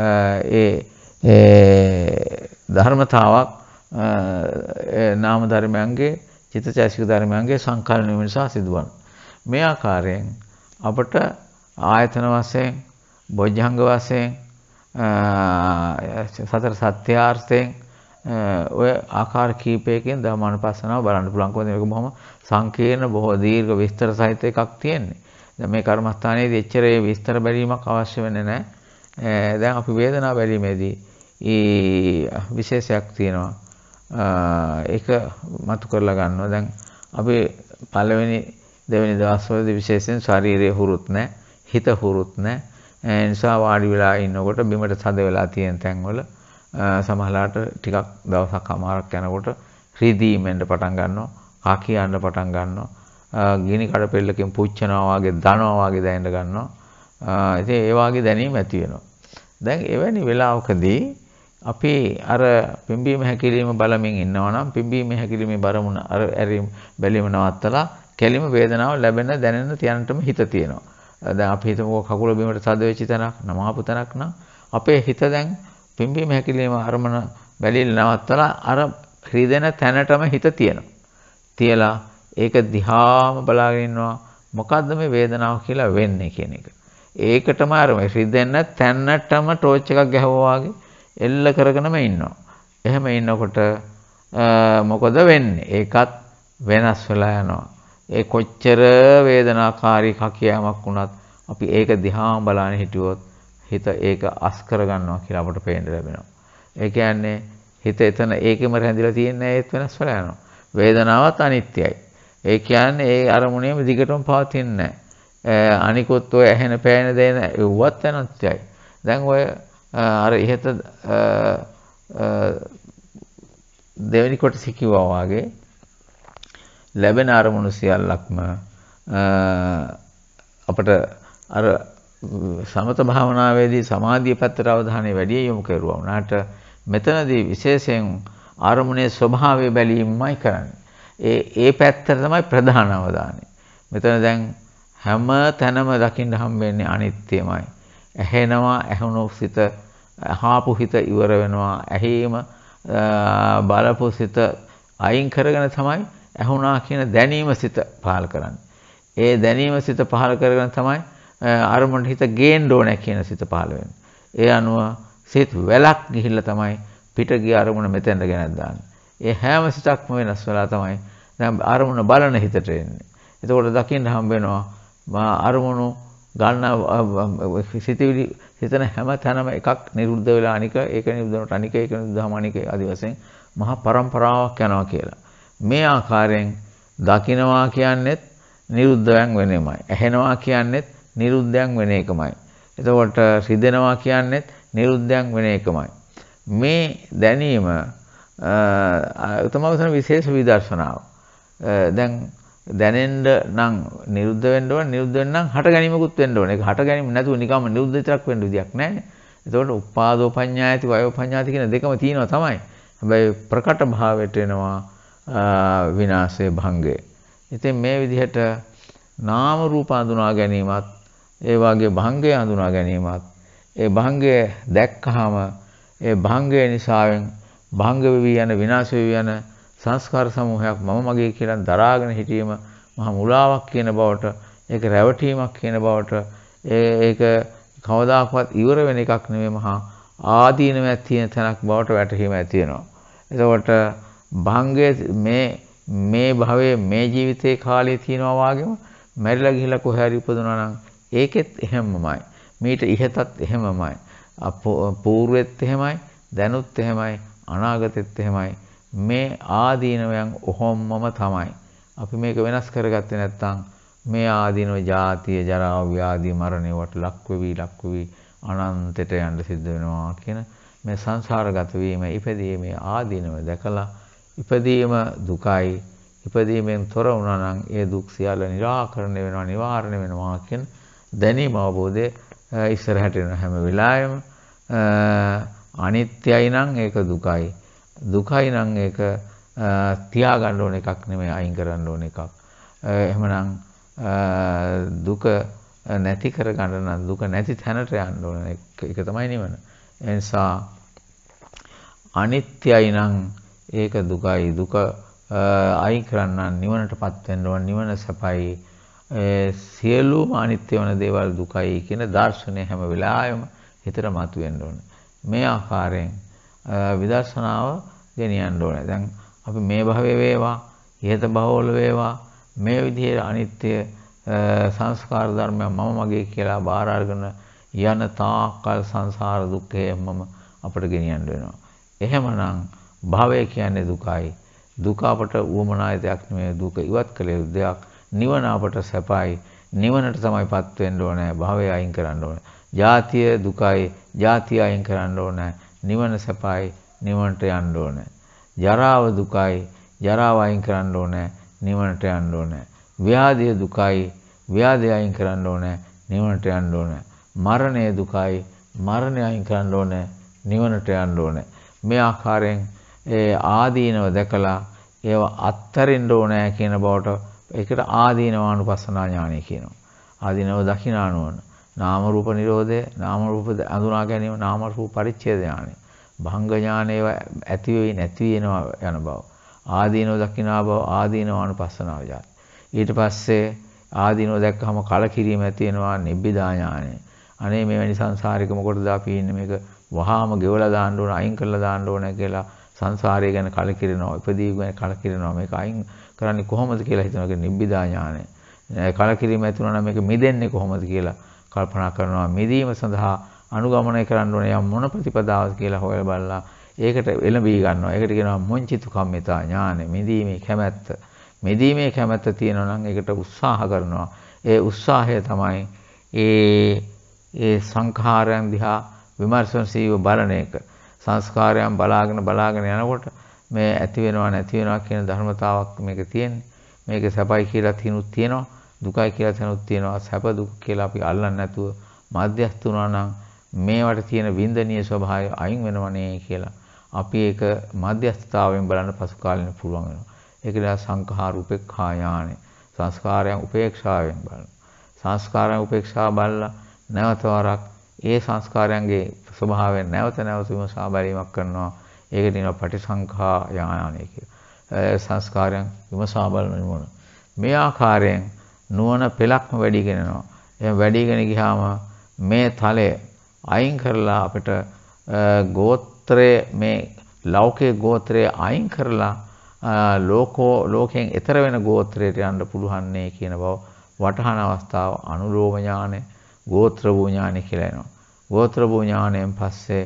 ඒ ධර්මතාවක් නාම ධර්මයන්ගේ චිත්තචෛතසික ධර්මයන්ගේ සංකල්ප නිසා සිදුවන. මේ ආකාරයෙන් අපට ආයතන වශයෙන් බොජ්ජංග වශයෙන් සතර සත්‍යාර්ථයෙන් ඔය ආකාර කීපයකින් ධම්මානුපස්සනාව බලන්න පුළුවන්. මේක බොහොම සංකීර්ණ බොහෝ දීර්ඝ විස්තර සහිත එකක් තියෙන්නේ. දැන් මේ කර්මස්ථානයේදී එච්චර ඒ විස්තර බැලීමක් අවශ්‍ය වෙන්නේ නැහැ. දැන් අපි වේදනාව බැලීමේදී ඊ විශේෂයක් තියෙනවා. ඒක මතු කරලා ගන්නවා. දැන් අපි පළවෙනි දෙවෙනි දවස්වලදී විශේෂයෙන් ශාරීරිය හුරුත් නැහැ. හිත හුරුත් නැහැ. ඒ නිසා වාඩි වෙලා ඉන්නකොට බිමට තද වෙලා තියෙන තැන්වල සමහරලාට ටිකක් දවසක් අමාරක් යනකොට රිදීමෙන්ද පටන් ගන්නවා. කා කියන්න පටන් ගන්නවා. ගිනි කඩ පෙල්ලකින් පුච්චනවා වගේ දනවා වගේ දැනෙන්න ගන්නවා. ඉතින් ඒ වගේ දැනීම් ඇති වෙනවා. දැන් එවැනි වෙලාවකදී අපි අර පිම්බීම හැකිලිම බලමින් ඉන්නවා නම් පිම්බීම හැකිලිමේ බරමුණ අර ඇරීම බැලීම නවත්තලා කෙලිම වේදනාව ලැබෙන දැනෙන තියනටම හිත තියෙනවා. දැන් අපි හිතමු කකුල බිමට තද වෙච්ච තැනක් නමාපු තැනක් නම් අපේ හිත දැන් පිම්බීම හැකිලිම අරමුණ බැලිල නවත්තලා අර රිදෙන තැනටම හිත තියෙනවා. තියලා ඒක දිහාම බලාගෙන ඉන්නවා මොකද්ද මේ වේදනාව කියලා වෙන්නේ කියන එක. ඒකටම අර රිදෙන තැනටම ටෝච් එකක් ගැහුවා වගේ එල්ල කරගෙනම ඉන්නවා. එහෙම ඉන්නකොට මොකද වෙන්නේ? ඒකත් වෙනස් වෙලා යනවා. ඒ කොච්චර වේදනාකාරී කකියාවක් වුණත් අපි ඒක දිහාම බලන්න හිටියොත් හිත ඒක අස් කර ගන්නවා කියලා අපට පේන්න ලැබෙනවා. ඒ කියන්නේ හිත එතන ඒකෙම රැඳිලා තියෙන්නේ ඒත් වෙනස් වෙලා යනවා. වේදනාවත් අනිත්‍යයි. ඒ කියන්නේ ඒ අරමුණේම දිගටම පවතින්නේ නැහැ. අනිකුත් ඔය ඇහෙන පෑන දෙන ඒවත් අනිත්‍යයි. දැන් ඔය අර ඉහත දෙවෙනි කොටස කිව්වා වගේ ලැබෙන අරමුණු සියල්ලක්ම අපට අර සමත භාවනාවේදී සමාධිය පැත්තට අවධානය වැඩි යොමු කරුවා වුණාට මෙතනදී විශේෂයෙන් අරමුණේ ස්වභාවය බැලීමයි කරන්නේ. ඒ ඒ පැත්තට තමයි ප්‍රධාන අවධානය. මෙතන දැන් හැම තැනම දකින්න හම්බෙන්නේ අනිත්‍යමයි. ඇහෙනවා ඇහුණු සිත අහාපු හිත ඉවර වෙනවා. ඇහිම බලපු සිත අයින් කරගෙන තමයි ඇහුණා කියන දැනීම සිත පහල කරන්නේ. ඒ දැනීම සිත පහල කරගෙන තමයි අරමුණට හිත ගේන්න ඕනේ කියන සිත පහල වෙන්නේ. ඒ අනුව සිත වැලක් ගිහිල්ලා තමයි පිට ගිය අරමුණ මෙතෙන්ට ගෙනත් දාන්නේ. ඒ හැම සිතක්ම වෙනස් වෙලා තමයි දැන් අරමුණ බලන හිතට එන්නේ. එතකොට දකින්න හම්බ වෙනවා අරමුණු ගන්න සිතවිලි හිතන හැම තැනම එකක් නිරුද්ධ වෙලා අනික ඒක නිරුද්ධ අනික ඒක නිරුද්ධම අනික ආදි වශයෙන් මහා පරම්පරාවක් යනවා කියලා. මේ ආකාරයෙන් දකින්නවා කියන්නේත් නිරුද්ධයන් වෙනෙමයි. ඇහෙනවා කියන්නේත් නිරුද්ධයන් වෙන එකමයි. එතකොට රිදෙනවා කියන්නේත් නිරුද්ධයන් වෙන එකමයි. මේ දැනීම තමයි විශේෂ විදර්ශනාව. දැන් දැනෙන්න නම් නිරුද්ධ වෙන්න ඕන නිරුද්ධ වෙන්න නම් හට ගැනීමකුත් වෙන්න ඕන. ඒක හට ගැනීම නැතුව නිකම්ම නිරුද්ධ විතරක් වෙන්න විදියක් නැහැ. එතකොට උපාදෝ පඤ්ඤායති වයෝ පඤ්ඤාති කියන දෙකම තියෙනවා තමයි. හැබැයි ප්‍රකට භාවයට එනවා විනාශයේ භංගය. ඉතින් මේ විදිහට නාම රූප හඳුනා ගැනීමත් ඒ වගේ භංගය හඳුනා ගැනීමත් ඒ භංගය දැක්කහම ඒ භංගය නිසාවෙන් භංග වෙවි යන විනාශ වෙවි යන සංස්කාර සමූහයක් මම මගේ කියලා දරාගෙන හිටීම මහා මුලාවක් කියන බවට ඒක රැවටීමක් කියන බවට ඒක කවදාකවත් ඉවර වෙන එකක් නෙමෙයි මහා ආදීනමක් තියෙන තැනක් බවට වැටහීම ඇති වෙනවා. එතකොට භංගය මේ මේ භවයේ මේ ජීවිතේ කාලේ තියෙනවා වගේම මැරිලා ගිහිලා කොහේ හරි උපදිනවා නම් ඒකෙත් එහෙමමයි. මීට ඉහතත් එහෙමමයි. පූර්වෙත් එහෙමයි, දැනුත් එහෙමයි, අනාගතෙත් එහෙමයි. මේ ආදීනවයන් ඔහොමම තමයි. අපි මේක වෙනස් කරගත්තේ නැත්නම් මේ ආදීනව ජාතිය, ජරා, ව්‍යාධි, මරණය වට ලක් වෙවි ලක් වෙවි අනන්තයට යන්න සිද්ධ වෙනවා කියන මේ සංසාරගත වීම ඉපදීමේ ආදීනව දැකලා ඉපදීම දුකයි, ඉපදීමෙන් තොර වුණා නම් ඒ දුක් සියල්ල निराකරණය වෙනවා, නිවාරණය වෙනවා කියන දැනීම අවබෝධය ඉස්සරහට එන හැම වෙලාවෙම අනිත්‍යයි නම් ඒක දුකයි, දුකයි නම් ඒක තියාගන්න ඕන එකක් නෙමෙයි, අයින් කරන්න ඕන එකක්. එහෙමනම් දුක නැති කරගන්න නම් දුක නැති තැනට යන්න ඕන එක තමයි නිවන. ඒ නිසා අනිත්‍යයි නම් ඒක දුකයි, දුක අයින් කරන්න නිවනටපත් වෙන්න ඕන, නිවන සපයි. සියලුම අනිත්‍ය වන දේවල් දුකයි කියන දර්ශනය හැම වෙලාවෙම හිතට මතුවෙන්න ඕන. මේ ආකාරයෙන් විදර්ශනාව ගෙනියන්න ඕනේ. දැන් අපි මේ භවයේ වේවා, ඉහත භවවල වේවා මේ විදිහේ අනිත්‍ය සංස්කාර ධර්මයන් මම මගේ කියලා බාර අරගෙන යන තාකල් සංසාර දුක්ඛයමම අපට ගෙනියන්න වෙනවා. එහෙමනම් භවය කියන්නේ දුකයි. දුක අපට උවමනාය දෙයක් නෙමෙයි, දුක ඉවත් කළ යුතු දෙයක්. නිවන අපට සැපයි. නිවනට තමයිපත් වෙන්න ඕනේ. භවය අයින් කරන්න ඕනේ. ජාතිය දුකයි. ජාතිය අයින් කරන්න ඕනේ. නිවන සැපයි. නිවනට යන්න ඕනේ. ජරාව දුකයි. ජරාව අයින් කරන්න ඕනේ. නිවනට යන්න ඕනේ. ව්‍යාධිය දුකයි. ව්‍යාධිය අයින් කරන්න ඕනේ. නිවනට යන්න ඕනේ. මරණය දුකයි. මරණය අයින් කරන්න ඕනේ. නිවනට යන්න ඕනේ. මේ ආකාරයෙන් ඒ ආදීනව දැකලා ඒව අත්තරින්න ඕනේ කියන බවට ඒකට ආදීනවානුපස්සනා ඥානය කියනවා. ආදීනව දකිනානුවන. නාම රූප නිරෝධය, නාම රූප අඳුනා ගැනීම, නාම රූප පරිච්ඡේද ඥානය. භංග ඥානය ඇති වෙයි නැති වෙනවා යන බව. ආදීනව දකිනා බව ආදීනවානුපස්සනාව ඥානය. ඊට පස්සේ ආදීනව දැක්කම කලකිරීම ඇති වෙනවා නිබ්බිදා ඥානය. අනේ මෙවැනි සංසාරික මොකටද අපි ඉන්නේ, මේක වහාම ගෙවලා දාන්න ඕන, අයින් කරලා දාන්න ඕන කියලා සංසාරය ගැන කලකිරෙනවා, ඉපදීම ගැන කලකිරෙනවා. මේක අයින් කරන්නේ කොහොමද කියලා හිතනවා. ඒක නිබ්බිදා ඥානය. කලකිරීම ඇති වුණා නම් මේක මිදෙන්නේ කොහොමද කියලා කල්පනා කරනවා. මිදීම සඳහා අනුගමනය කරන්න ඕනේ යම් මොන ප්‍රතිපදාවද කියලා හොයලා බලලා ඒකට එළඹී ගන්නවා. ඒකට කියනවා මොංචිතු කම්මිතා ඥානය. මිදීමේ කැමැත්ත. මිදීමේ කැමැත්ත තියෙනවා නම් ඒකට උත්සාහ කරනවා. ඒ උත්සාහය තමයි ඒ ඒ සංඛාරයන් දිහා විමර්ශනශීලව බලන එක. සංස්කාරයන් බලාගෙන බලාගෙන යනකොට මේ ඇති වෙනවා නැති වෙනවා කියන ධර්මතාවක් මේක තියෙන්නේ. මේක සැපයි කියලා තිනුත් තියෙනවා, දුකයි කියලා තිනුත් තියෙනවා. සැප දුක කියලා අපි අල්ලන්නේ නැතුව මධ්‍යස්ථ වුණා නම් මේවට තියෙන වින්දනීය ස්වභාවය අයින් වෙනවනේ කියලා අපි ඒක මධ්‍යස්ථතාවයෙන් බලන්න පසු කාලෙන්න පුළුවන් වෙනවා. ඒක නිසා සංඛාර උපේක්ඛා ඥානෙ. සංස්කාරයන් උපේක්ෂාවෙන් බලන. සංස්කාරයන් උපේක්ෂා බලලා නැවත වරක් ඒ සංස්කාරයන්ගේ ස්වභාවයෙන් නැවත නැවත විමසා බැලීමක් කරනවා. ඒකට කියනවා පටිසංඛා ඥානය කියලා. සංස්කාරයන් විමසා බලන නුවණ. මේ ආකාරයෙන් නුවණ පෙළක්ම වැඩිගෙන යනවා. එහෙනම් වැඩිගෙන ගියාම මේ තලය අයින් කරලා අපිට ගෝත්‍රයේ මේ ලෞකික ගෝත්‍රයේ අයින් කරලා ලෝකෝ ලෝකයෙන් එතර වෙන ගෝත්‍රයට යන්න පුළුවන් නේ කියන බව වටහන අවස්ථාව අනුලෝම ඥානය, ගෝත්‍ර වූ ඥානය කියලා එනවා. ගෝත්‍ර වූ ඥානයෙන් පස්සේ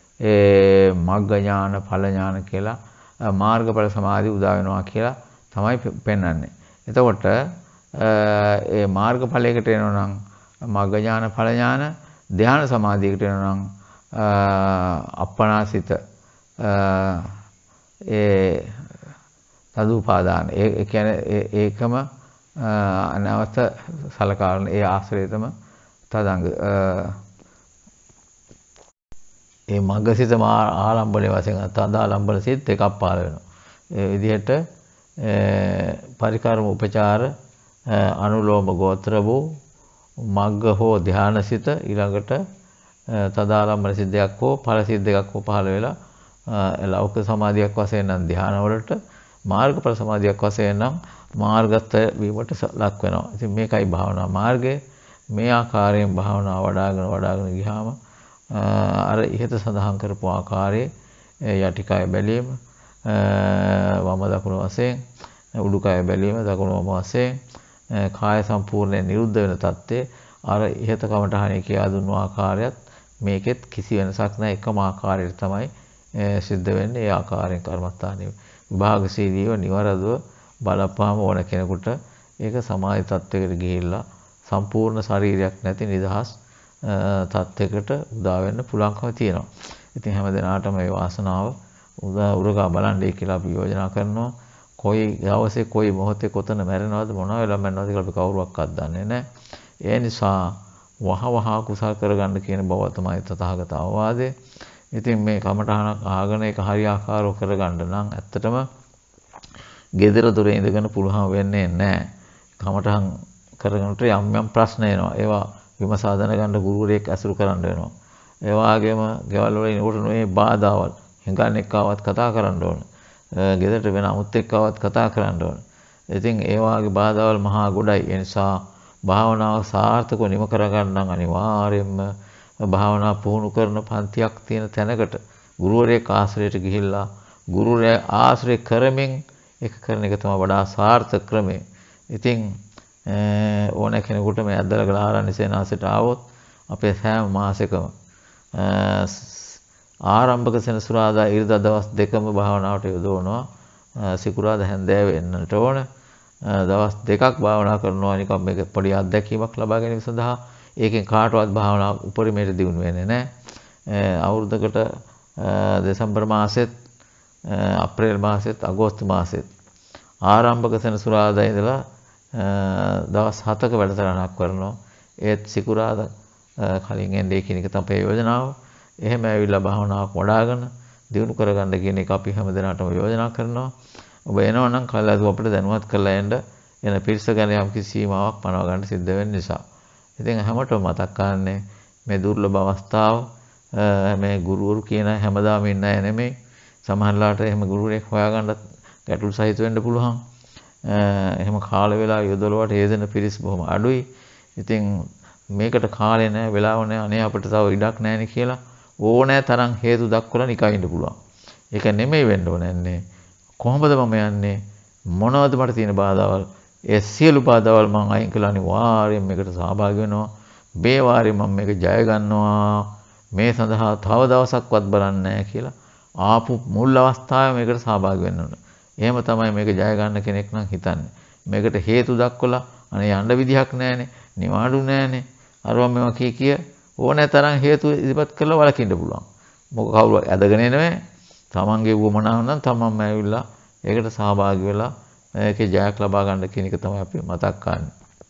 ඒ මග්ග ඥාන, ඵල ඥාන කියලා මාර්ගඵල සමාධි උදා වෙනවා කියලා තමයි පෙන්වන්නේ. එතකොට ඒ මාර්ගඵලයකට එනවා නම් මග්ග ඥාන, ඵල ඥාන, ධ්‍යාන සමාධියකට එනවා නම් අප්පනාසිත ඒ තදුපාදාන ඒ කියන්නේ ඒකම අනවත සලකාරණ ඒ ආශ්‍රයතම තදංග ඒ මග්ගසිත ආලම්බනේ වශයෙන් තදාලම්බන සිත් එකක් පාල වෙනවා. ඒ විදිහට පරිකාරම උපචාර අනුලෝම ගෝත්‍ර වූ මග්ග හෝ ධානසිත ඊළඟට තදාලම්බන සිද්ධියක් හෝ ඵල සිද්ධියක් හෝ පහළ වෙලා ලෞකික සමාධියක් වශයෙන් නම් ධානවලට මාර්ගඵල සමාධියක් වශයෙන් නම් මාර්ගස්ත වීමට ලක් වෙනවා. ඉතින් මේකයි භාවනා මාර්ගය. මේ ආකාරයෙන් භාවනා වඩ아가න වඩ아가න ගියාම අර ඉහත සඳහන් කරපු ආකාරයේ යටිකය බැලීම වම දකුණු වශයෙන් උඩුකය බැලීම දකුණු වම වශයෙන් කාය සම්පූර්ණයෙන් නිරුද්ධ වෙන තත්ත්වයේ අර ඉහත කමඨහණේ කියා දුන්නු ආකාරයත් මේකෙත් කිසි වෙනසක් නැහැ. එකම ආකාරයට තමයි සිද්ධ වෙන්නේ. ඒ ආකාරයෙන් කර්මස්ථානයේ විභාගශීලීව නිවරදව බලපෑම ඕන කෙනෙකුට ඒක සමාධි තත්වයකට ගිහිල්ලා සම්පූර්ණ ශරීරයක් නැති නිදහස් තත්වයකට උදා වෙන්න පුළුවන්කම තියෙනවා. ඉතින් හැම දිනාටම මේ වාසනාව උදා උරගා බලන්නේ කියලා අපි යෝජනා කරනවා. කොයි දවසේ කොයි මොහොතේ කොතන මැරෙනවද මොන වෙලාවෙ මැරෙනවද කියලා අපි කවුරුවක්වත් දන්නේ නැහැ. ඒ නිසා වහ වහ කුසල් කරගන්න කියන බව තමයි තථාගත අවවාදය. ඉතින් මේ කමඨහනක් ආගෙන ඒක හරියාකාරව කරගන්න නම් ඇත්තටම gedara dore ඉඳගෙන පුළුවන් වෙන්නේ නැහැ. කමඨහන් කරගන්නට යම් යම් ප්‍රශ්න එනවා. ඒවා විමසා දැනගන්න ගුරුවරයෙක් ඇසුරු කරන්න වෙනවා. ඒ වගේම ගෙවල් වල ඉනකොට මේ බාධාවල් හංගන් එක්කවත් කතා කරන්න ඕන. ගෙදරට වෙන අමුත් එක්කවත් කතා කරන්න ඕන. ඉතින් ඒ වගේ බාධාවල් මහා ගොඩයි. ඒ නිසා භාවනාව සාර්ථකව නිම කරගන්න නම් අනිවාර්යයෙන්ම භාවනා පුහුණු කරන පන්තියක් තියෙන තැනකට ගුරුවරයෙක් ආශ්‍රයයට ගිහිල්ලා ගුරුවරයා ආශ්‍රය කරමින් ඒක කරන එක තමයි වඩා සාර්ථක ක්‍රමය. ඉතින් ඕන කෙනෙකුට මේ අද්දල ගලාරන්නේ සේනාසෙට ආවොත් අපේ සෑම මාසෙකම ආරම්භක සෙනසුරාදා ඉරිදා දවස් දෙකම භාවනාවට යොදවනවා. සිකුරාදා හැන්දෑව එන්නට ඕන. දවස් දෙකක් භාවනා කරනවා නිකම් මේක පොඩි අත්දැකීමක් ලබා ගැනීම සඳහා. ඒකෙන් කාටවත් භාවනාව උපරිමයට දියුණු වෙන්නේ නැහැ. අවුරුද්දකට දෙසැම්බර් මාසෙත් අප්‍රේල් මාසෙත් අගෝස්තු මාසෙත් ආරම්භක සෙනසුරාදා ඉඳලා දවස් හතක වැඩසටහනක් කරනවා. ඒත් සිකුරාදා කලින් එන්නේ කියන එක තමයි යෝජනාව. එහෙම ඇවිල්ලා භාවනාවක් වඩ아가න දියුණු කරගන්න කියන එක අපි හැමදෙනාටම යෝජනා කරනවා. ඔබ එනවනම් කල්ලාදු අපිට දැනුවත් කරලා එන්න. එන පිරිස ගැන යම් කිසි සීමාවක් පනව ගන්න සිද්ධ වෙන නිසා. ඉතින් හැමෝටම මතක් කරන්නේ මේ දුර්ලභ අවස්ථාව මේ ගුරුවරු කියන හැමදාම ඉන්න අය නෙමෙයි. සමහරලාට එහෙම ගුරුවරයෙක් හොයාගන්නත් ගැටලු සහිත වෙන්න පුළුවන්. එහෙම කාල වේලා යොදවලට හේදෙන පිරිස් බොහොම අඩුයි. ඉතින් මේකට කාලේ නැහැ, වෙලාව නැහැ, අනේ අපිට තව ඉඩක් නැහැනේ කියලා ඕනෑ තරම් හේතු දක්වලා නිකන් ඉන්න පුළුවන්. ඒක නෙමෙයි වෙන්න ඕනේ. කොහොමද මම යන්නේ? මොනවද මට තියෙන බාධාවල්? ඒ සියලු බාධාවල් මම අයින් කළා අනිවාර්යයෙන් මේකට සහභාගී වෙනවා. මේ වාරේ මම මේක ජය ගන්නවා. මේ සඳහා තව දවසක්වත් බලන්නේ නැහැ කියලා ආපු මුල් අවස්ථාවේ මේකට සහභාගී වෙන්න ඕන. එහෙම තමයි මේක ජය ගන්න කෙනෙක් නම් හිතන්නේ. මේකට හේතු දක්වලා අනේ යන්න විදිහක් නැහැනේ, නිවාඩු නැහැනේ. අරවා මේවා කී කිය ඕනෑ තරම් හේතු ඉදිරිපත් කරලා වළකින්න පුළුවන්. මොකද කවුරු ඇදගෙන එනවේ තමන්ගේ වුමනාව නම් තමන්ම ඇවිල්ලා ඒකට සහභාගී වෙලා ඒකේ ජයක් ලබා ගන්න කියන එක තමයි අපි මතක් කරන්නේ.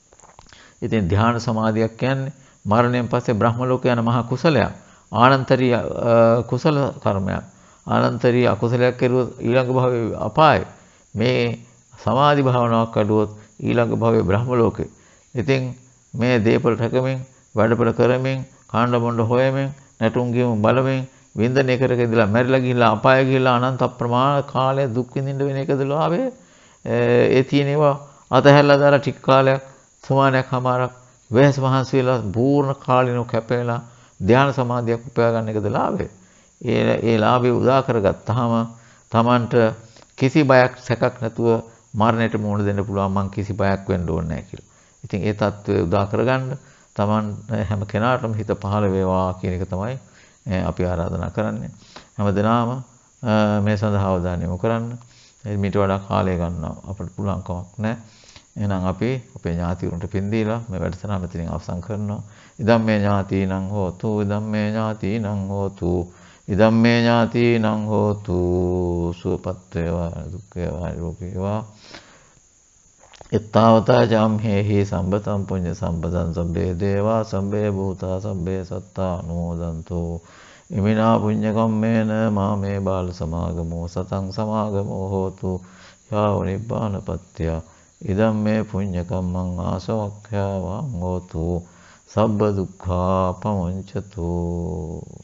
ඉතින් ධ්‍යාන සමාධියක් කියන්නේ මරණයෙන් පස්සේ බ්‍රහ්ම ලෝක යන මහා කුසලයක්. ආනන්තරී කුසල කර්මයක්. ආනන්තරී අකුසලයක් කෙරුවොත් ඊළඟ භවයේ අපායයි. මේ සමාධි භාවනාවක් කඩුවොත් ඊළඟ භවයේ බ්‍රහ්ම ලෝකේ. ඉතින් මේ දීපල රැකමින් වැඩපල කරමින් කාණ්ඩ බොණ්ඩ හොයමින් නැටුම් ගියමු බලමින් වින්දනය කරක ඉඳලා මැරිලා ගිහිල්ලා අපාය ගිහිල්ලා අනන්ත අප්‍රමාණ කාලය දුක් විඳින්න වෙන එකද ලාභේ. ඒ තියෙන ඒවා අතහැරලා දාලා ටික කාලයක් සමානයක් හමාරක් වෙහස මහන්සි වෙලා පූර්ණ කාලිනව කැපෙලා ධ්‍යාන සමාධියක් උපයා ගන්න එකද ලාභේ. ඒ ඒ ලාභය උදා කරගත්තාම Tamanට කිසි බයක් සැකක් නැතුව මරණයට මුහුණ දෙන්න පුළුවන්. මං කිසි බයක් වෙන්න ඕනේ නැහැ කියලා. ඉතින් ඒ தત્ත්වය උදා කරගන්න Taman හැම කෙනාටම හිත පහළ වේවා කියන එක තමයි අපි ආරාධනා කරන්නේ. හැමදෙනාම මේ සඳහා අවධානය යොමු කරන්න. මීට වඩා කාලය ගන්නවා අපිට පුළුවන් කමක් නැහැ. එහෙනම් අපි අපේ ඥාතිවරුන්ට පින් දීලා මේ වැඩසටහන මෙතනින් අවසන් කරනවා. ඉදම් මේ ඥාතිනං හෝතු ඉදම් මේ ඥාතිනං හෝතු ඉදම් මේ ඥාතිනං හෝතු සුවපත් වේවා දුක් වේවා නිරෝගී වේවා. එත්තාවතා ජම්හෙහි සම්බතම් පුඤ්ඤ සම්පදං සම්බේ දේවා සම්බේ භූතා සම්බේ සත්තා අනුමෝදන්තෝ ඉමිනා පුඤ්ඤ කම්මේන මාමේ බාල සමාගමෝ සතං සමාගමෝ හෝතු යාව නිබ්බානපත්ත්‍ය ඉදම් මේ පුඤ්ඤ කම්මං ආසවක්ඛ්‍යාවං හෝතු සබ්බ දුක්ඛා පමුඤ්චතු